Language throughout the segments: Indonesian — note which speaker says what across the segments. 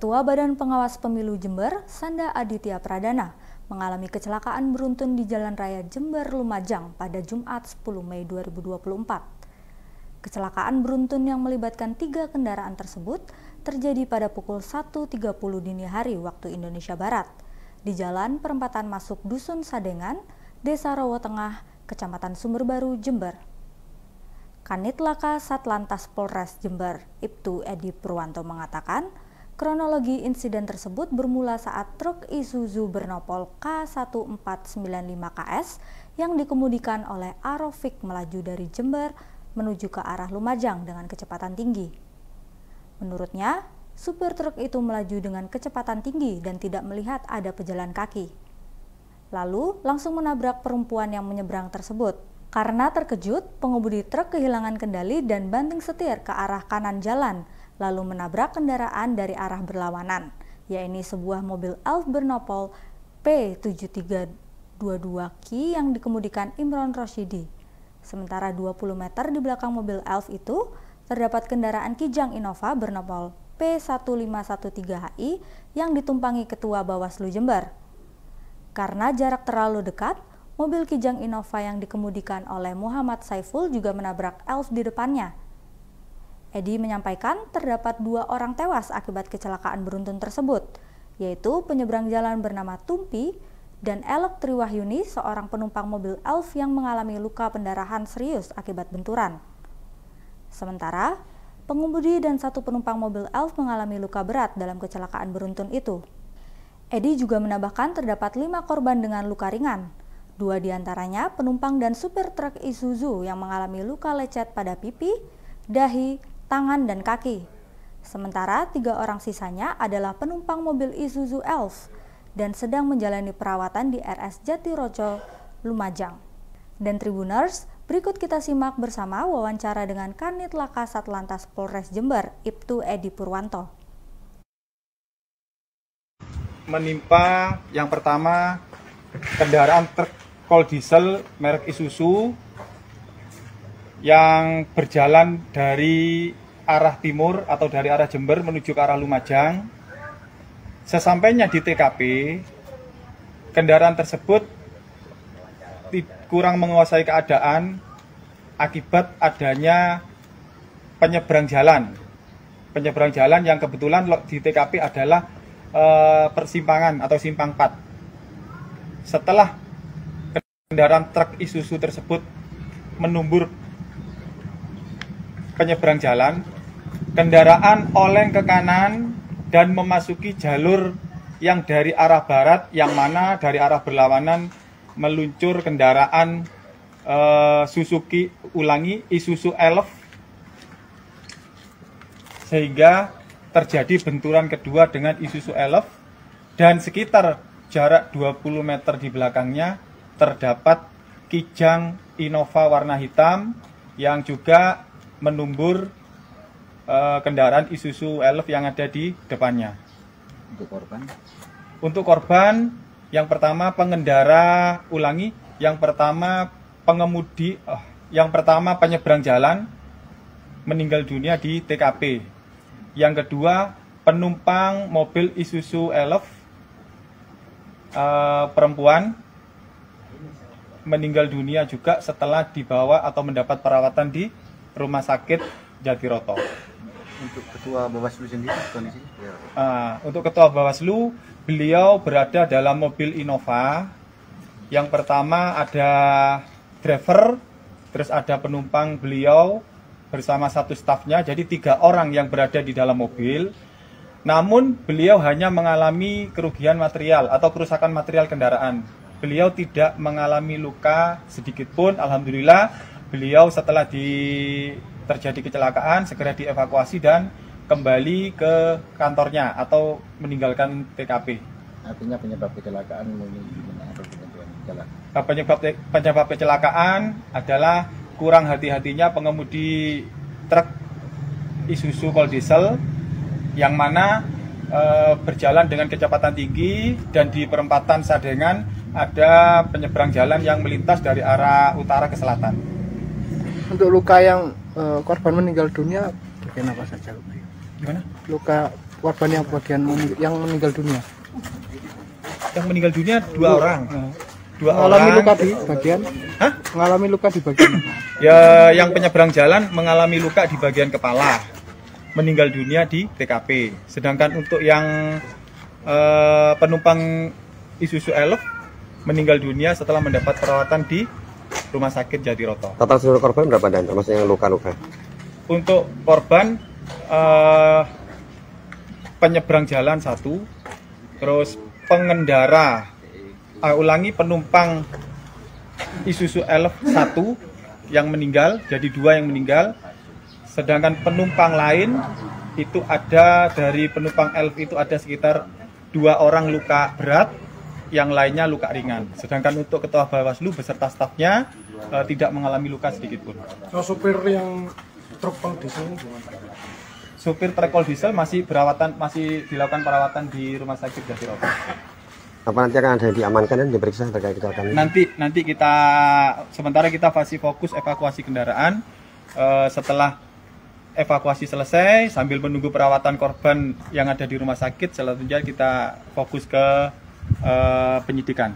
Speaker 1: Ketua Badan Pengawas Pemilu Jember, Sanda Aditya Pradana, mengalami kecelakaan beruntun di Jalan Raya Jember Lumajang pada Jumat 10 Mei 2024. Kecelakaan beruntun yang melibatkan 3 kendaraan tersebut terjadi pada pukul 1.30 dini hari waktu Indonesia Barat di Jalan Perempatan Masuk Dusun Sadengan, Desa Rowo Tengah, Kecamatan Sumberbaru, Jember. Kanit Laka Satlantas Polres Jember, Ibtu Edi Purwanto mengatakan, kronologi insiden tersebut bermula saat truk Isuzu bernopol K1495KS yang dikemudikan oleh Arofik melaju dari Jember menuju ke arah Lumajang dengan kecepatan tinggi. Menurutnya, supir truk itu melaju dengan kecepatan tinggi dan tidak melihat ada pejalan kaki. Lalu langsung menabrak perempuan yang menyeberang tersebut. Karena terkejut, pengemudi truk kehilangan kendali dan banting setir ke arah kanan jalan, lalu menabrak kendaraan dari arah berlawanan, yaitu sebuah mobil Elf bernopol P7322Ki yang dikemudikan Imron Rosyidi. Sementara 20 meter di belakang mobil Elf itu, terdapat kendaraan Kijang Innova bernopol P1513HI yang ditumpangi Ketua Bawaslu Jember. Karena jarak terlalu dekat, mobil Kijang Innova yang dikemudikan oleh Muhammad Saiful juga menabrak Elf di depannya. Edi menyampaikan terdapat 2 orang tewas akibat kecelakaan beruntun tersebut, yaitu penyeberang jalan bernama Tumpi dan Elok Triwahyuni, seorang penumpang mobil Elf yang mengalami luka pendarahan serius akibat benturan. Sementara, pengemudi dan 1 penumpang mobil Elf mengalami luka berat dalam kecelakaan beruntun itu. Edi juga menambahkan terdapat 5 korban dengan luka ringan. 2 diantaranya penumpang dan supir truk Isuzu yang mengalami luka lecet pada pipi, dahi, tangan, dan kaki. Sementara 3 orang sisanya adalah penumpang mobil Isuzu Elf dan sedang menjalani perawatan di RS Jatiroco, Lumajang. Dan Tribuners, berikut kita simak bersama wawancara dengan Kanit Laka Satlantas Polres Jember, Ibtu Edi Purwanto.
Speaker 2: Menimpa yang pertama kendaraan truk kol diesel merek Isuzu yang berjalan dari arah timur atau dari arah Jember menuju ke arah Lumajang. Sesampainya di TKP, kendaraan tersebut kurang menguasai keadaan akibat adanya penyeberang jalan. Penyeberang jalan yang kebetulan di TKP adalah persimpangan atau simpang 4. Setelah kendaraan truk Isuzu tersebut menumbur penyeberang jalan, kendaraan oleng ke kanan dan memasuki jalur yang dari arah barat, yang mana dari arah berlawanan meluncur kendaraan Isuzu Elf, sehingga terjadi benturan kedua dengan Isuzu Elf, dan sekitar jarak 20 meter di belakangnya terdapat Kijang Innova warna hitam yang juga menumbur kendaraan Isuzu Elf yang ada di depannya. Untuk korban, yang pertama pengendara yang pertama penyeberang jalan meninggal dunia di TKP. Yang kedua, penumpang mobil Isuzu Elf perempuan meninggal dunia juga setelah dibawa atau mendapat perawatan di Rumah Sakit Jatiroto.
Speaker 3: Untuk Ketua Bawaslu sendiri kondisinya?
Speaker 2: Untuk Ketua Bawaslu, beliau berada dalam mobil Innova. Yang pertama ada driver, terus ada penumpang beliau bersama 1 stafnya, jadi 3 orang yang berada di dalam mobil. Namun beliau hanya mengalami kerugian material atau kerusakan material kendaraan. Beliau tidak mengalami luka sedikit pun. Alhamdulillah, beliau setelah terjadi kecelakaan segera dievakuasi dan kembali ke kantornya atau meninggalkan TKP.
Speaker 3: Artinya penyebab kecelakaan
Speaker 2: penyebab kecelakaan adalah kurang hati-hatinya pengemudi truk Isuzu kol diesel yang mana berjalan dengan kecepatan tinggi, dan di perempatan Sadengan ada penyeberang jalan yang melintas dari arah utara ke selatan.
Speaker 4: Untuk luka yang korban meninggal dunia bagian apa saja?
Speaker 2: Gimana?
Speaker 4: Luka korban yang meninggal dunia?
Speaker 2: Yang meninggal dunia 2 orang.
Speaker 4: Mengalami luka di bagian?
Speaker 2: Hah?
Speaker 4: Mengalami luka di bagian?
Speaker 2: Ya, yang penyeberang jalan mengalami luka di bagian kepala, meninggal dunia di TKP. Sedangkan untuk yang penumpang Isuzu Elf meninggal dunia setelah mendapat perawatan di Rumah Sakit Jatiroto.
Speaker 5: Total seluruh korban berapa dan maksudnya yang luka-luka?
Speaker 2: Untuk korban penyeberang jalan 1, terus pengendara penumpang Isuzu Elf 1 yang meninggal, jadi 2 yang meninggal. Sedangkan penumpang lain itu ada dari penumpang Elf itu ada sekitar 2 orang luka berat, yang lainnya luka ringan. Sedangkan untuk Ketua Bawaslu beserta stafnya tidak mengalami luka sedikit pun.
Speaker 4: Supir yang truk pol diesel
Speaker 2: Supir truk pol diesel masih dilakukan perawatan di Rumah Sakit Jatiroto.
Speaker 5: Apa nanti akan ada yang diamankan dan diperiksa terkait kecelakaan ini?
Speaker 2: Nanti kita sementara kita masih fokus evakuasi kendaraan. Setelah evakuasi selesai sambil menunggu perawatan korban yang ada di rumah sakit, selanjutnya kita fokus ke penyidikan.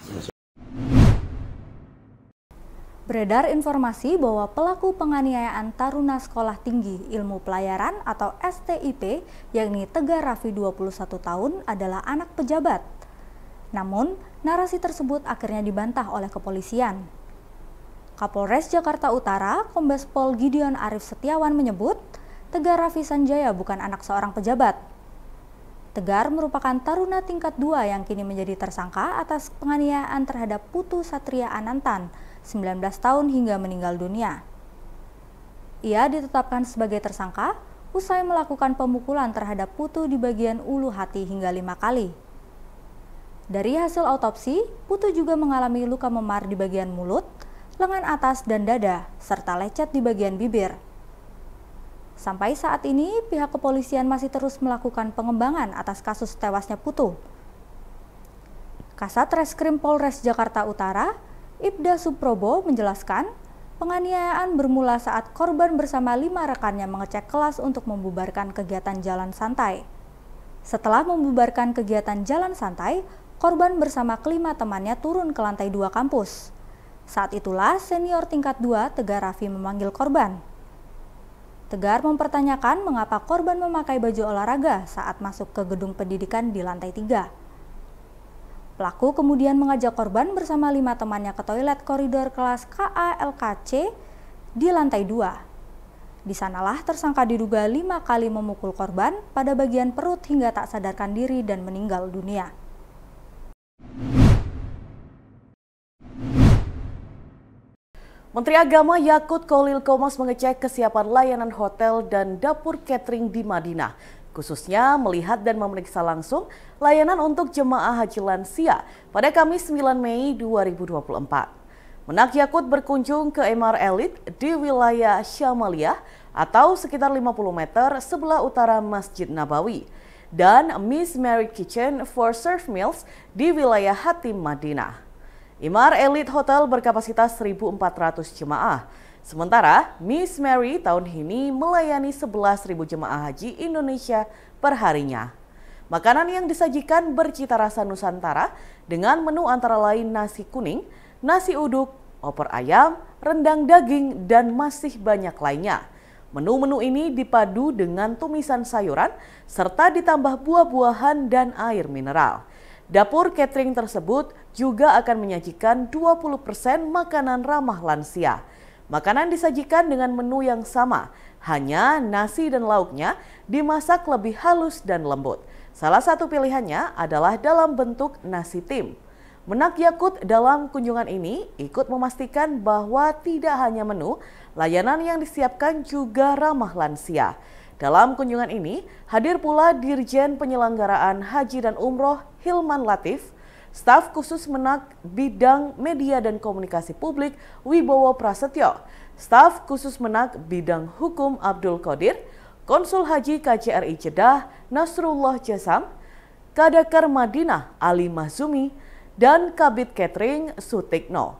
Speaker 1: Beredar informasi bahwa pelaku penganiayaan taruna sekolah tinggi ilmu pelayaran atau STIP, yakni Tegar Raffi 21 tahun, adalah anak pejabat. Namun, narasi tersebut akhirnya dibantah oleh kepolisian. Kapolres Jakarta Utara, Kombes Pol Gideon Arif Setiawan menyebut, Tegar Raffi Sanjaya bukan anak seorang pejabat. Tegar merupakan taruna tingkat 2 yang kini menjadi tersangka atas penganiayaan terhadap Putu Satria Anantan, 19 tahun hingga meninggal dunia. Ia ditetapkan sebagai tersangka usai melakukan pemukulan terhadap Putu di bagian ulu hati hingga 5 kali. Dari hasil autopsi, Putu juga mengalami luka memar di bagian mulut, lengan atas dan dada, serta lecet di bagian bibir. Sampai saat ini, pihak kepolisian masih terus melakukan pengembangan atas kasus tewasnya Putu. Kasat Reskrim Polres Jakarta Utara, Ibda Suprobo menjelaskan, penganiayaan bermula saat korban bersama 5 rekannya mengecek kelas untuk membubarkan kegiatan jalan santai. Setelah membubarkan kegiatan jalan santai, korban bersama kelima temannya turun ke lantai 2 kampus. Saat itulah senior tingkat 2 Tegar Raffi memanggil korban. Tegar mempertanyakan mengapa korban memakai baju olahraga saat masuk ke gedung pendidikan di lantai 3. Pelaku kemudian mengajak korban bersama 5 temannya ke toilet koridor kelas KALKC di lantai 2. Di sanalah tersangka diduga 5 kali memukul korban pada bagian perut hingga tak sadarkan diri dan meninggal dunia.
Speaker 6: Menteri Agama Yakut Khalil Qomas mengecek kesiapan layanan hotel dan dapur catering di Madinah, khususnya melihat dan memeriksa langsung layanan untuk jemaah haji lansia pada Kamis 9 Mei 2024. Menak Yakut berkunjung ke Emaar Elite di wilayah Syamaliyah atau sekitar 50 meter sebelah utara Masjid Nabawi, dan Miss Mary Kitchen for Serve Meals di wilayah Hatim Madinah. Emaar Elite Hotel berkapasitas 1.400 jemaah. Sementara Miss Mary tahun ini melayani 11.000 jemaah haji Indonesia per harinya. Makanan yang disajikan bercita rasa Nusantara dengan menu antara lain nasi kuning, nasi uduk, opor ayam, rendang daging, dan masih banyak lainnya. Menu-menu ini dipadu dengan tumisan sayuran serta ditambah buah-buahan dan air mineral. Dapur catering tersebut juga akan menyajikan 20% makanan ramah lansia. Makanan disajikan dengan menu yang sama, hanya nasi dan lauknya dimasak lebih halus dan lembut. Salah satu pilihannya adalah dalam bentuk nasi tim. Menak Yakut dalam kunjungan ini ikut memastikan bahwa tidak hanya menu, layanan yang disiapkan juga ramah lansia. Dalam kunjungan ini, hadir pula Dirjen Penyelenggaraan Haji dan Umroh Hilman Latif, staf khusus Menak Bidang Media dan Komunikasi Publik Wibowo Prasetyo, staf khusus Menak Bidang Hukum Abdul Qadir, Konsul Haji KJRI Jeddah Nasrullah Jasam, Kadakar Madinah Ali Mahzumi, dan Kabid Catering Sutikno.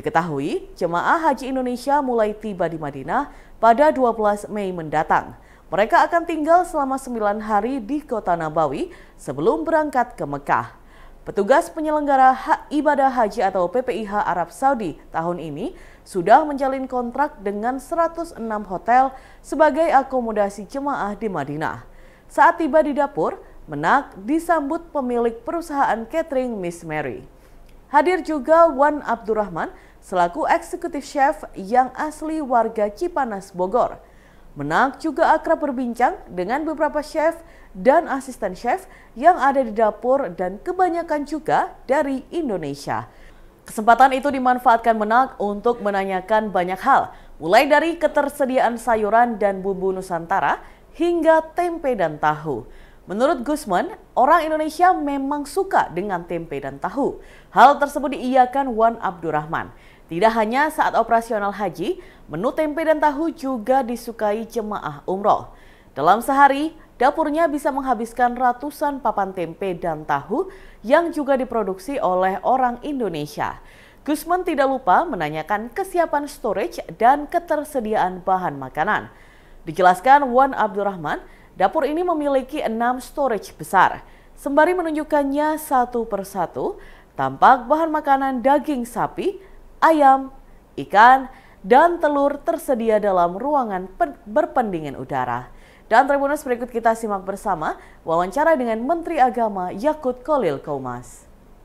Speaker 6: Diketahui, jemaah haji Indonesia mulai tiba di Madinah pada 12 Mei mendatang. Mereka akan tinggal selama 9 hari di kota Nabawi sebelum berangkat ke Mekah. Petugas penyelenggara ibadah haji atau PPIH Arab Saudi tahun ini sudah menjalin kontrak dengan 106 hotel sebagai akomodasi jemaah di Madinah. Saat tiba di dapur, Menak disambut pemilik perusahaan catering Miss Mary. Hadir juga Wan Abdurrahman selaku eksekutif chef yang asli warga Cipanas, Bogor. Menak juga akrab berbincang dengan beberapa chef dan asisten chef yang ada di dapur dan kebanyakan juga dari Indonesia. Kesempatan itu dimanfaatkan Menak untuk menanyakan banyak hal, mulai dari ketersediaan sayuran dan bumbu Nusantara hingga tempe dan tahu. Menurut Gusman, orang Indonesia memang suka dengan tempe dan tahu. Hal tersebut diiyakan Wan Abdurrahman. Tidak hanya saat operasional haji, menu tempe dan tahu juga disukai jemaah umroh. Dalam sehari, dapurnya bisa menghabiskan ratusan papan tempe dan tahu yang juga diproduksi oleh orang Indonesia. Gusman tidak lupa menanyakan kesiapan storage dan ketersediaan bahan makanan. Dijelaskan Wan Abdurrahman, dapur ini memiliki 6 storage besar. Sembari menunjukkannya satu persatu, tampak bahan makanan daging sapi, ayam, ikan, dan telur tersedia dalam ruangan berpendingin udara. Dan Tribuners, berikut kita simak bersama wawancara dengan Menteri Agama Yakut Kholil Qomas.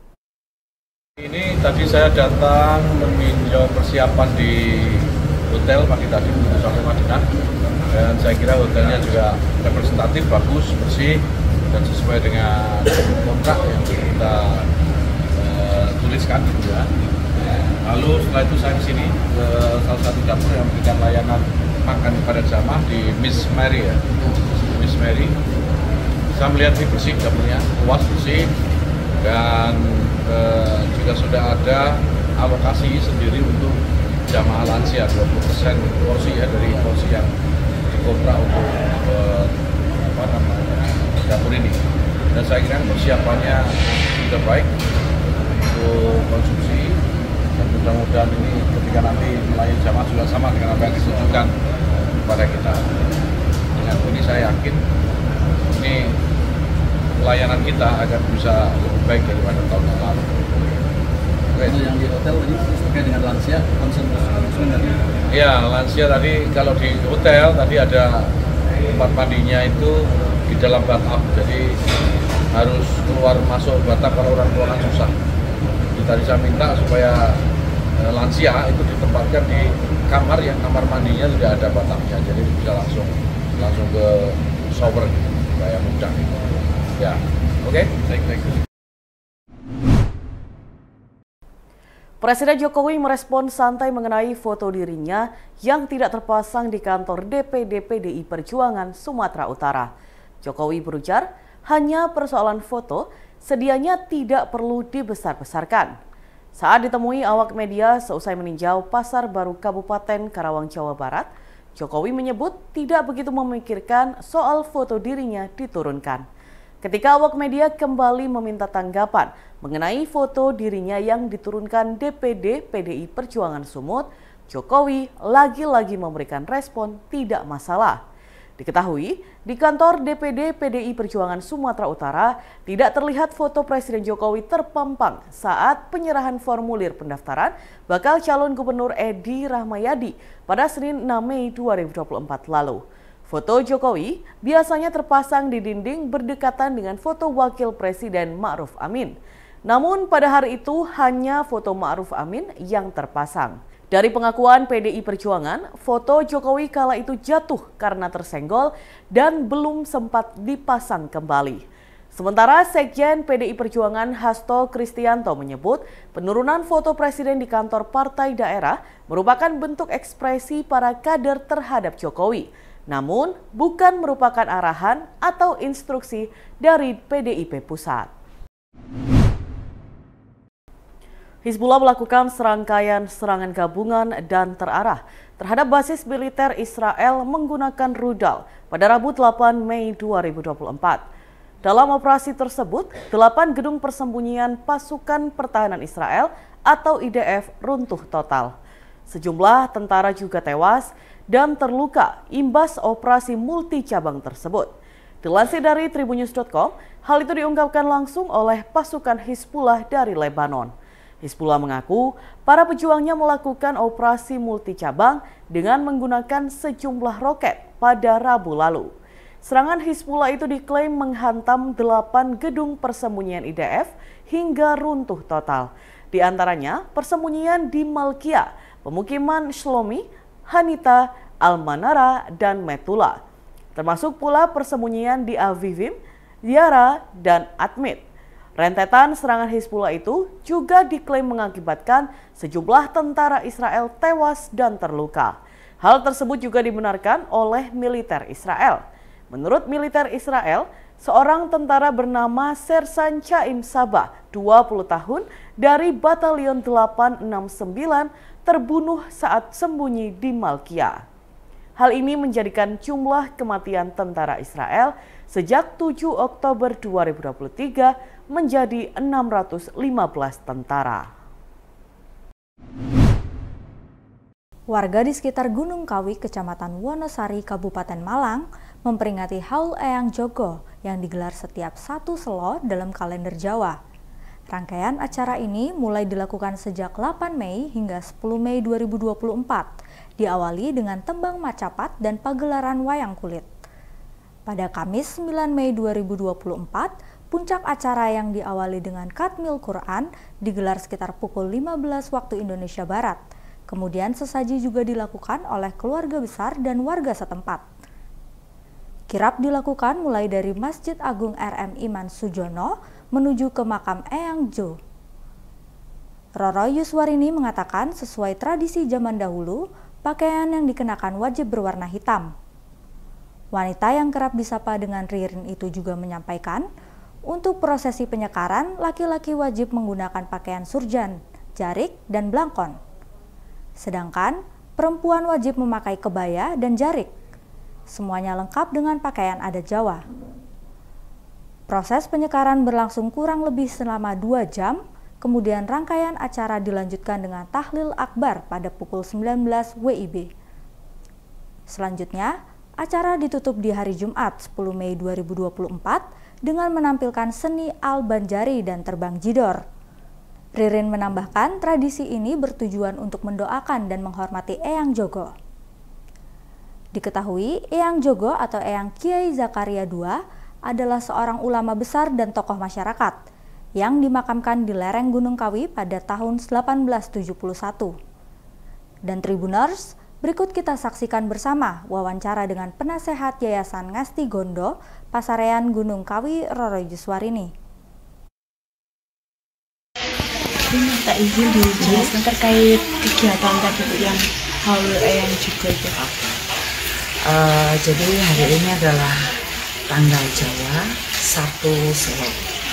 Speaker 7: Ini tadi saya datang meninjau persiapan di hotel pagi tadi untuk sampai Madinah, dan saya kira hotelnya juga representatif, bagus, bersih, dan sesuai dengan kontrak yang kita tuliskan gitu ya. Lalu setelah itu saya kesini ke salah satu dapur yang memberikan layanan makan kepada jamaah di Miss Mary ya. Miss Mary. Saya melihat ini bersih dapurnya, luas, bersih, dan juga sudah ada alokasi sendiri untuk jamaah lansia 20% porsi ya dari porsi yang dikontrak untuk dapur ini. Dan saya kira persiapannya sudah baik untuk konsumsi. Dan mudah-mudahan ini ketika nanti melayani jamaah juga sama dengan apa yang ditujukan kepada kita. Dengan ini saya yakin ini pelayanan kita akan bisa lebih baik daripada tahun yang lalu.
Speaker 3: Kalau yang di hotel tadi terkait dengan lansia, konsen tadi?
Speaker 7: Ya, lansia tadi kalau di hotel tadi ada tempat mandinya itu di dalam bathtub, jadi harus keluar masuk bathtub kalau orang tua kan susah. Tadi saya minta supaya lansia itu ditempatkan di kamar yang kamar mandinya tidak ada bathtubnya, jadi bisa langsung ke shower gitu, supaya mudah. Ya, oke. Baik.
Speaker 6: Presiden Jokowi merespon santai mengenai foto dirinya yang tidak terpasang di kantor DPD PDI Perjuangan Sumatera Utara. Jokowi berujar, hanya persoalan foto sedianya tidak perlu dibesar-besarkan. Saat ditemui awak media seusai meninjau Pasar Baru Kabupaten Karawang, Jawa Barat, Jokowi menyebut tidak begitu memikirkan soal foto dirinya diturunkan. Ketika awak media kembali meminta tanggapan mengenai foto dirinya yang diturunkan DPD PDI Perjuangan Sumut, Jokowi lagi-lagi memberikan respon tidak masalah. Diketahui, di kantor DPD PDI Perjuangan Sumatera Utara tidak terlihat foto Presiden Jokowi terpampang saat penyerahan formulir pendaftaran bakal calon gubernur Edi Rahmayadi pada Senin 6 Mei 2024 lalu. Foto Jokowi biasanya terpasang di dinding berdekatan dengan foto Wakil Presiden Ma'ruf Amin. Namun pada hari itu hanya foto Ma'ruf Amin yang terpasang. Dari pengakuan PDI Perjuangan, foto Jokowi kala itu jatuh karena tersenggol dan belum sempat dipasang kembali. Sementara Sekjen PDI Perjuangan Hasto Kristianto menyebut penurunan foto presiden di kantor partai daerah merupakan bentuk ekspresi para kader terhadap Jokowi, namun bukan merupakan arahan atau instruksi dari PDIP Pusat. Hizbullah melakukan serangkaian serangan gabungan dan terarah terhadap basis militer Israel menggunakan rudal pada Rabu 8 Mei 2024. Dalam operasi tersebut, 8 gedung persembunyian pasukan pertahanan Israel atau IDF runtuh total. Sejumlah tentara juga tewas dan terluka imbas operasi multi cabang tersebut. Dilansir dari tribunnews.com, hal itu diungkapkan langsung oleh pasukan Hizbullah dari Lebanon. Hizbullah mengaku para pejuangnya melakukan operasi multi cabang dengan menggunakan sejumlah roket pada Rabu lalu. Serangan Hizbullah itu diklaim menghantam 8 gedung persembunyian IDF hingga runtuh total. Di antaranya persembunyian di Malkia, pemukiman Shlomi, Hanita, Al-Manara, dan Metula. Termasuk pula persembunyian di Avivim, Yara, dan Atmit. Rentetan serangan Hizbullah itu juga diklaim mengakibatkan sejumlah tentara Israel tewas dan terluka. Hal tersebut juga dibenarkan oleh militer Israel. Menurut militer Israel, seorang tentara bernama Sersan Chaim Sabah, 20 tahun, dari Batalion 869 terbunuh saat sembunyi di Malkia. Hal ini menjadikan jumlah kematian tentara Israel sejak 7 Oktober 2023 menjadi 615 tentara.
Speaker 1: Warga di sekitar Gunung Kawi, Kecamatan Wonosari, Kabupaten Malang, memperingati Haul Eyang Jogo yang digelar setiap 1 Selo dalam kalender Jawa. Rangkaian acara ini mulai dilakukan sejak 8 Mei hingga 10 Mei 2024, diawali dengan tembang macapat dan pagelaran wayang kulit. Pada Kamis 9 Mei 2024, puncak acara yang diawali dengan Khatmil Quran digelar sekitar pukul 15 waktu Indonesia Barat. Kemudian sesaji juga dilakukan oleh keluarga besar dan warga setempat. Kirap dilakukan mulai dari Masjid Agung RM Iman Sujono menuju ke makam Eyang Jo. Roro Yuswarini mengatakan sesuai tradisi zaman dahulu, pakaian yang dikenakan wajib berwarna hitam. Wanita yang kerap disapa dengan Ririn itu juga menyampaikan, untuk prosesi penyekaran, laki-laki wajib menggunakan pakaian surjan, jarik, dan blangkon. Sedangkan perempuan wajib memakai kebaya dan jarik. Semuanya lengkap dengan pakaian adat Jawa. Proses penyekaran berlangsung kurang lebih selama 2 jam, kemudian rangkaian acara dilanjutkan dengan tahlil akbar pada pukul 19 WIB. Selanjutnya, acara ditutup di hari Jumat 10 Mei 2024 dengan menampilkan seni Al-Banjari dan terbang jidor. Ririn menambahkan tradisi ini bertujuan untuk mendoakan dan menghormati Eyang Jogo. Diketahui, Eyang Jogo atau Eyang Kiai Zakaria II adalah seorang ulama besar dan tokoh masyarakat yang dimakamkan di lereng Gunung Kawi pada tahun 1871. Dan Tribuners, berikut kita saksikan bersama wawancara dengan penasehat Yayasan Ngasti Gondo, Pasarean Gunung Kawi, Roro Yuswarini.
Speaker 8: Minta izin dijelaskan terkait kegiatan tadi yang Haul Eyang Jogo itu.
Speaker 9: Jadi hari ini adalah tanggal Jawa 1 Selo.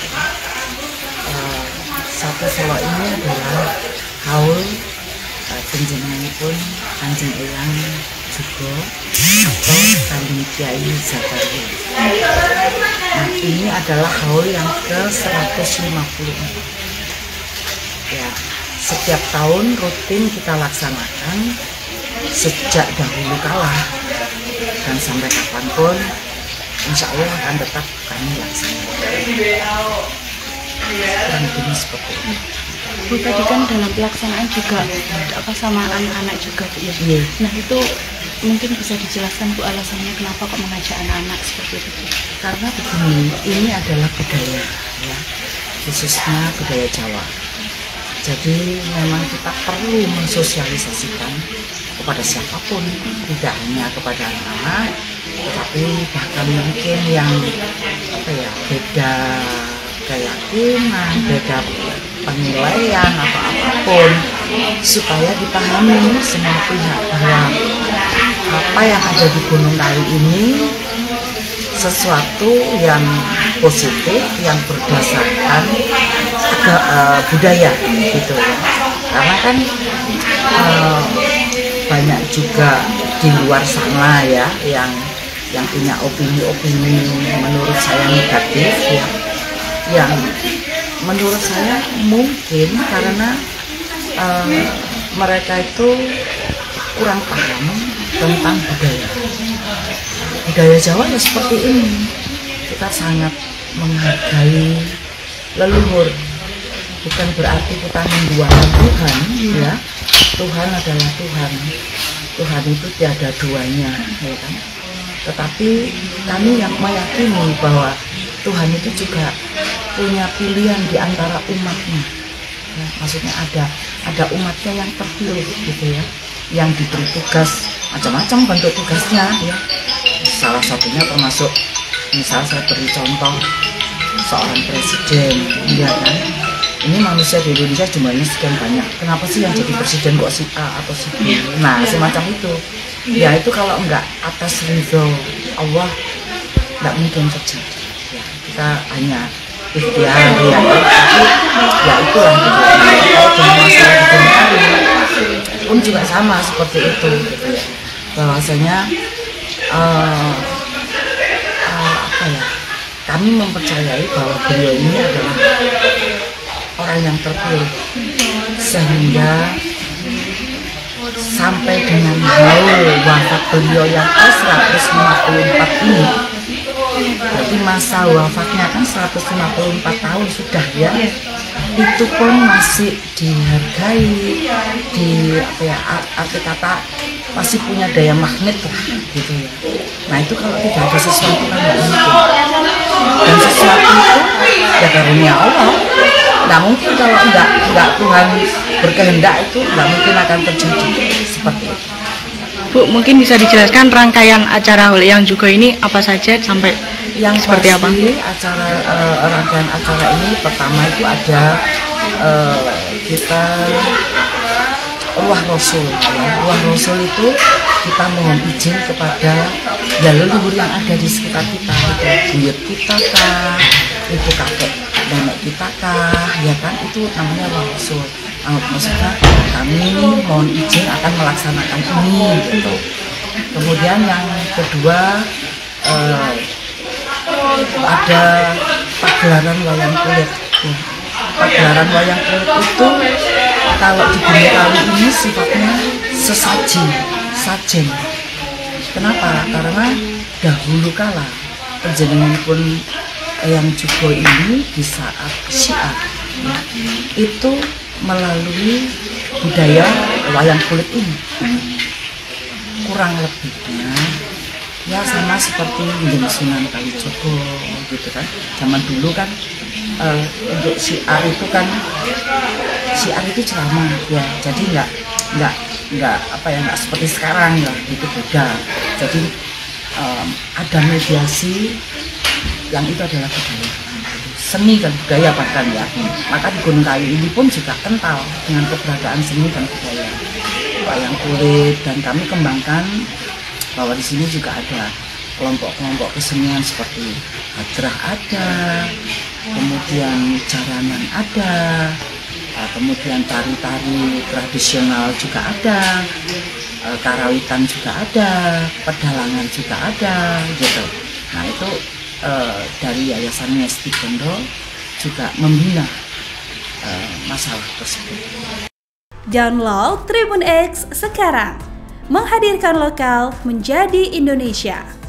Speaker 9: 1 Selo ini adalah haul penjenenganipun Kanjeng Eyang Jogo atau Kanjeng Kiai Zakaria. Nah, ini adalah haul yang ke-154. Ya, setiap tahun rutin kita laksanakan sejak dahulu kala dan sampai kapanpun insya Allah akan tetap kami laksanakan. Kurang lebih seperti ini.
Speaker 8: Bu, tadi kan dalam pelaksanaan juga sama anak-anak juga, Bu, ya?
Speaker 9: Iya.
Speaker 8: Nah, itu mungkin bisa dijelaskan, Bu, alasannya kenapa kok mengajak anak-anak seperti itu, Bu?
Speaker 9: Karena begini, ini adalah budaya, ya, khususnya budaya Jawa. Jadi memang kita perlu mensosialisasikan kepada siapapun, tidak hanya kepada anak-anak, tetapi bahkan mungkin yang beda keyakinan, beda penilaian atau apapun, supaya dipahami semua pihak bahwa apa yang ada di Gunung Kawi ini sesuatu yang positif, yang berdasarkan budaya gitu. Karena kan banyak juga di luar sana ya yang punya opini-opini menurut saya negatif ya, yang menurut saya mungkin karena mereka itu kurang paham tentang budaya. Budaya Jawa ya seperti ini. Kita sangat menghargai leluhur. Bukan berarti kita menduakan Tuhan, ya. Tuhan adalah Tuhan. Tuhan itu tiada duanya, ya kan? Tetapi kami yang meyakini bahwa Tuhan itu juga punya pilihan di antara umatnya. Ya, maksudnya ada umatnya yang terpilih gitu ya, yang diberi tugas macam-macam bentuk tugasnya ya. Salah satunya termasuk misal saya beri contoh seorang presiden, ya kan? Ini manusia di Indonesia jumlahnya sekian banyak. Kenapa sih yang jadi presiden kok si A atau si B? Nah, semacam itu. Ya itu kalau enggak atas ridho Allah, enggak mungkin terjadi. Ya, kita hanya ikhtiar ya, tapi ya itulah gitu. Kalau dengan masalah di dunia pun juga sama seperti itu gitu ya. Bahwasanya apa ya? Kami mempercayai bahwa beliau ini adalah orang yang terpilih, sehingga sampai dengan haul wafat beliau yang ke-154 ini, berarti masa wafatnya kan 154 tahun sudah ya, itu pun masih dihargai, arti kata masih punya daya magnet lah gitu ya. Nah itu kalau tidak ada sesuatu kan nggak mungkin, dan sesuatu itu ya karunia Allah. Nggak mungkin kalau nggak Tuhan berkehendak itu nggak mungkin akan terjadi seperti itu.
Speaker 8: Bu, mungkin bisa dijelaskan rangkaian acara Hole Eyang Jugo ini apa saja sampai
Speaker 9: yang
Speaker 8: seperti apa?
Speaker 9: Acara rangkaian acara ini pertama itu ada kita Ruah Rasul. Ruah Rasul itu kita mohon izin kepada ya leluhur yang ada di sekitar kita, buyut kita kah, itu kakek nenek kita kah, ya kan, itu namanya Ruah Rasul. Maksudnya kami mohon izin akan melaksanakan ini gitu. Kemudian yang kedua ada pagelaran wayang kulit. Pagelaran wayang kulit itu kalau di Gunung Kawi ini sifatnya sajen. Kenapa? Karena dahulu kala panjenengan pun Eyang Jugo ini di saat Syiar itu melalui budaya wayang kulit ini. Kurang lebihnya ya sama seperti Kanjeng Sunan Kalijogo gitu kan. Zaman dulu kan untuk Syiar itu kan ceramah ya. Jadi nggak seperti sekarang ya, itu beda. Jadi ada mediasi yang itu adalah budaya, seni dan budaya bahkan ya. Maka di Gunung Kawi ini pun juga kental dengan keberadaan seni dan budaya wayang kulit, dan kami kembangkan bahwa di sini juga ada kelompok-kelompok kesenian seperti hadrah ada, kemudian jaranan ada, kemudian tari-tari tradisional juga ada, karawitan juga ada, pedalangan juga ada gitu. Nah itu dari Yayasan Ngesti Bondo juga membina masalah tersebut.
Speaker 10: Download Tribun X sekarang, menghadirkan lokal menjadi Indonesia.